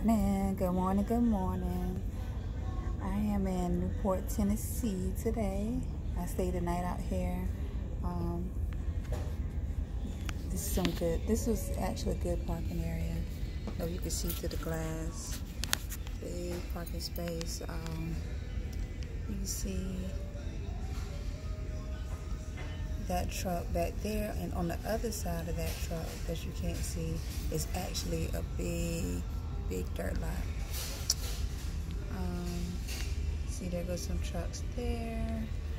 morning, good morning, good morning. I am in Newport, Tennessee today. I stayed the night out here. This was actually a good parking area. Oh, you can see through the glass. Big parking space. You can see that truck back there, and on the other side of that truck that you can't see is actually a big dirt lot. See, there goes some trucks there,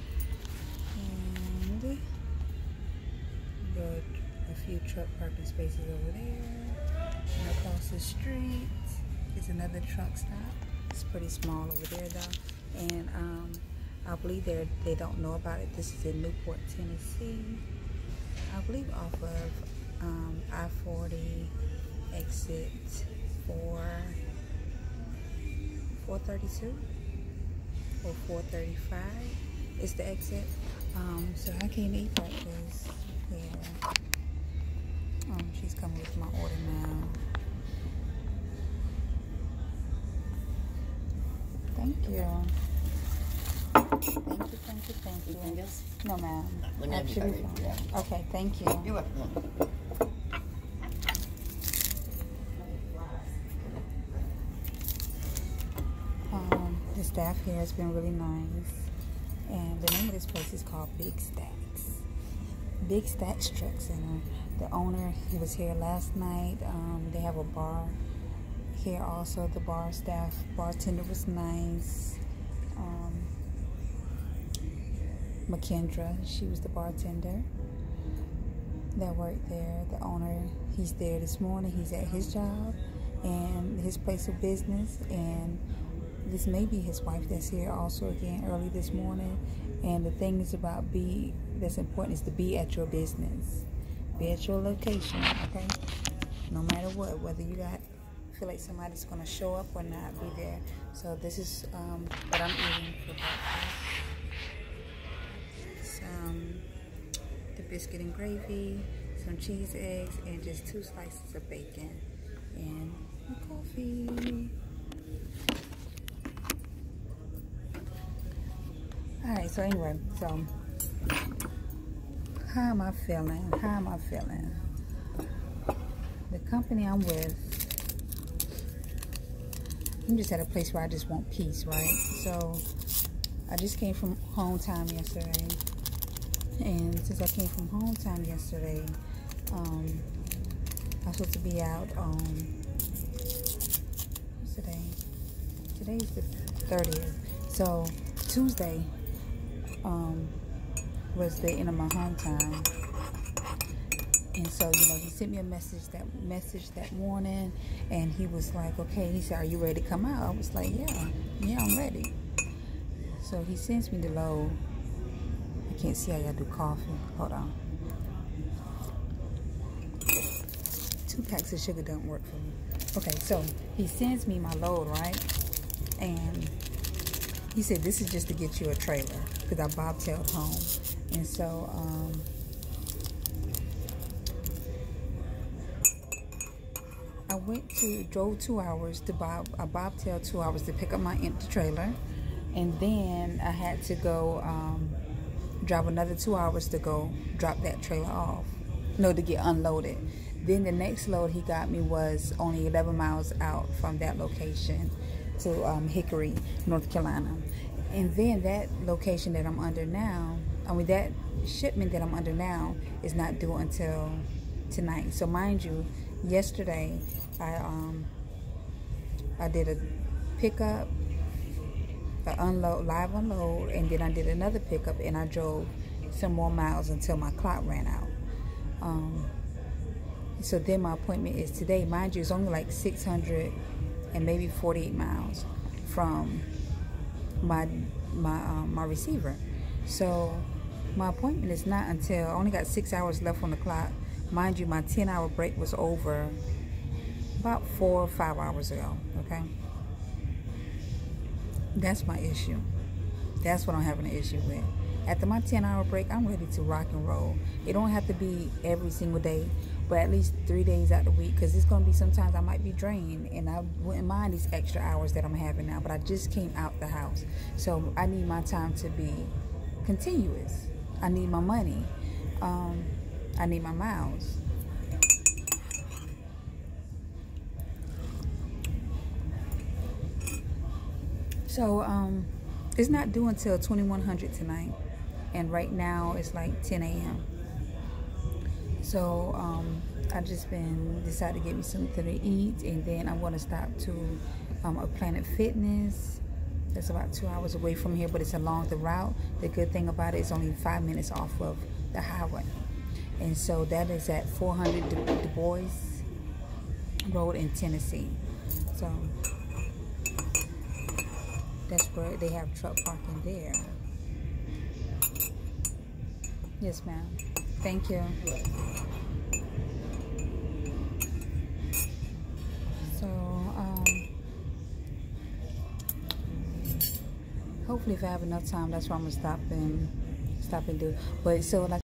and you got a few truck parking spaces over there, and across the street is another truck stop. It's pretty small over there though, and I believe they don't know about it. This is in Newport, Tennessee. I believe off of I-40 exit 432 or 435 is the exit. So I came to eat breakfast here. She's coming with my order now. Thank you. Thank you. Anything else? No, ma'am. Whenever you're ready. Okay, thank you. You're welcome. The staff here has been really nice, and the name of this place is called Big Stacks. Big Stacks Truck Center. The owner, he was here last night. They have a bar here also. The bar staff, bartender was nice. McKendra, she was the bartender that worked there. The owner, he's there this morning. He's at his job and his place of business, and this may be his wife that's here also again early this morning. And the thing is about that's important is to be at your business, be at your location, okay? No matter what, whether you feel like somebody's gonna show up or not, be there. So this is what I'm eating for breakfast. The biscuit and gravy, some cheese eggs, and just 2 slices of bacon and coffee. Alright, so anyway, how am I feeling? The company I'm with, I'm just at a place where I just want peace, right? So I just came from Hometime yesterday, and since I came from Hometime yesterday, I'm supposed to be out on, what's today? Today's the 30th. So Tuesday was the end of my home time, and so he sent me a message that morning, and he was like, okay, he said, are you ready to come out? I was like, yeah, I'm ready. So he sends me the load. I can't see, I gotta do coffee. Hold on. 2 packs of sugar don't work for me. Okay, so he sends me my load, right? And he said, this is just to get you a trailer, because I bobtailed home. And so, I drove 2 hours I bobtailed 2 hours to pick up my empty trailer. And then I had to go, drive another 2 hours to go drop that trailer off. No, to get unloaded. Then the next load he got me was only 11 miles out from that location to Hickory, North Carolina. And then that location that I'm under now, that shipment that I'm under now is not due until tonight. So mind you, yesterday I did a pickup, live unload, and then I did another pickup, and I drove some more miles until my clock ran out. So then my appointment is today. Mind you, it's only like 600 and maybe 48 miles from my receiver. So my appointment is not until, I only got 6 hours left on the clock. Mind you, my 10-hour break was over about 4 or 5 hours ago, okay? That's my issue. That's what I'm having an issue with. After my 10-hour break, I'm ready to rock and roll. It don't have to be every single day, but at least 3 days out of the week, because it's going to be sometimes I might be drained, and I wouldn't mind these extra hours that I'm having now, but I just came out the house, so I need my time to be continuous. I need my money. I need my miles. So it's not due until 2100 tonight, and right now it's like 10 a.m. So I just decided to get me something to eat, and then I'm going to stop to a Planet Fitness. That's about 2 hours away from here, but it's along the route. The good thing about it is only 5 minutes off of the highway, and so that is at 400 Du Bois Road in Tennessee. So that's where they have truck parking there. Yes, ma'am. Thank you. So, hopefully if I have enough time, that's where I'm gonna stop and do. But so like